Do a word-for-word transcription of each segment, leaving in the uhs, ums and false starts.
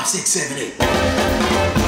five, six, seven, eight.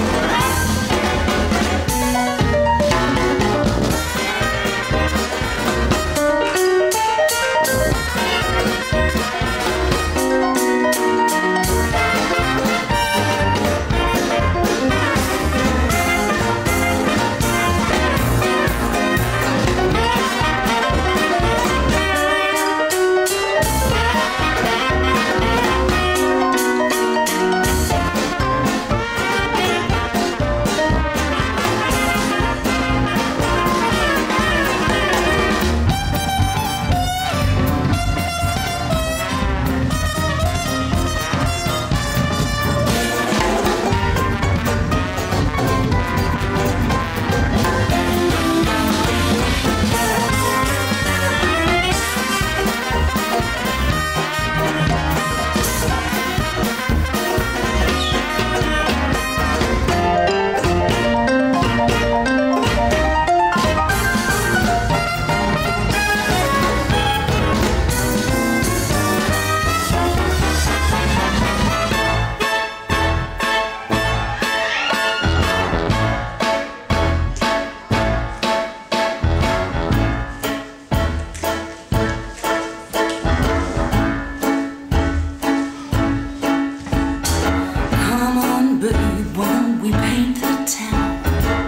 We paint the town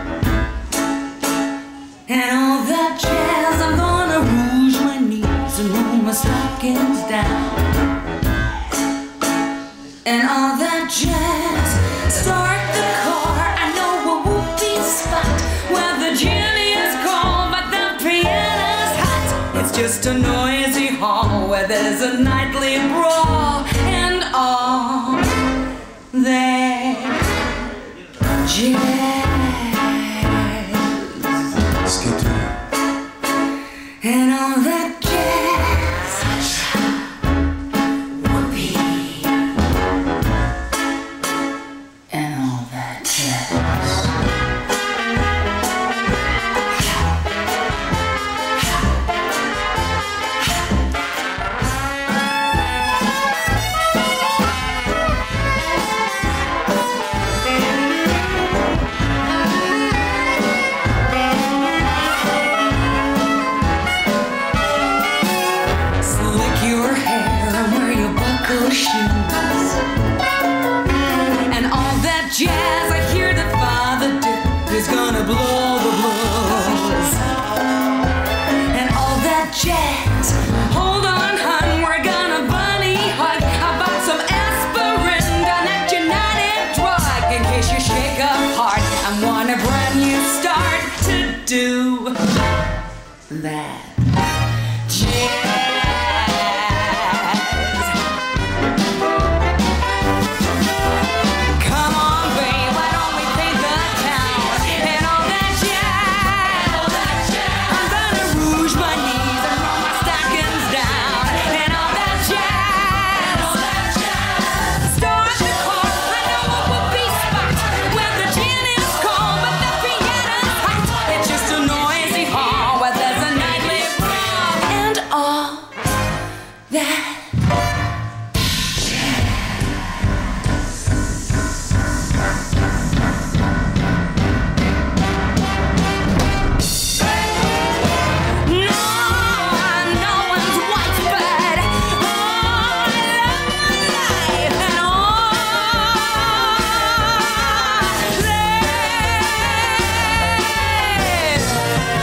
and all that jazz. I'm gonna rouge my knees and roll my stockings down and all that jazz. Start the car. I know a whoopee spot where the gin is cold but the piano's hot. It's just a noisy hall where there's a nightly brawl and all that jazz. Skip to it. And all that jazz. Whoopee. And all that jazz. Shoes and all that jazz. I hear that Father Dick is gonna blow the blues and all that jazz. Hold on, hun, we're gonna bunny hug. I bought some aspirin down at United Drug in case you shake up hard and want a brand new start to do that jazz.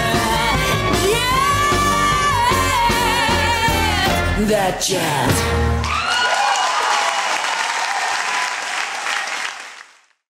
That jazz.